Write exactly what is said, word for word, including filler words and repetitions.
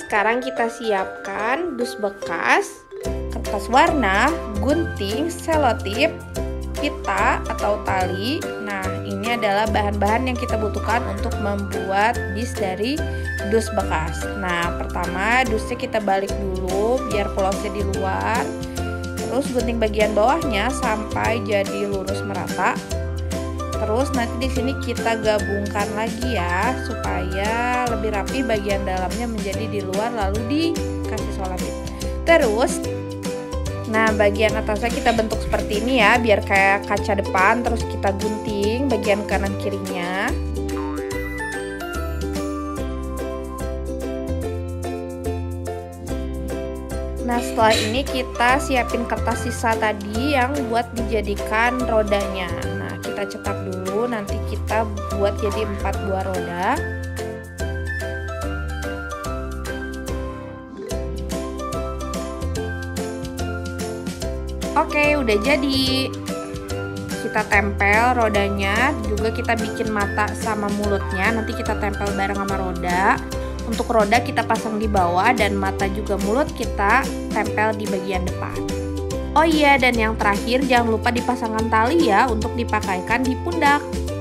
sekarang kita siapkan dus bekas, kertas warna, gunting, selotip, pita atau tali. Nah, ini adalah bahan-bahan yang kita butuhkan untuk membuat bis dari dus bekas. Nah, pertama dusnya kita balik dulu biar polosnya di luar. Terus gunting bagian bawahnya sampai jadi lurus merata. Terus nanti di sini kita gabungkan lagi ya supaya lebih rapi, bagian dalamnya menjadi di luar lalu dikasih selotip. Terus nah, bagian atasnya kita bentuk seperti ini ya, biar kayak kaca depan. Terus kita gunting bagian kanan kirinya. Nah, setelah ini kita siapin kertas sisa tadi yang buat dijadikan rodanya. Nah, kita cetak dulu, nanti kita buat jadi empat buah roda. Oke, udah jadi. Kita tempel rodanya, juga kita bikin mata sama mulutnya, nanti kita tempel bareng sama roda. Untuk roda kita pasang di bawah dan mata juga mulut kita tempel di bagian depan. Oh iya, dan yang terakhir jangan lupa dipasangkan tali ya untuk dipakaikan di pundak.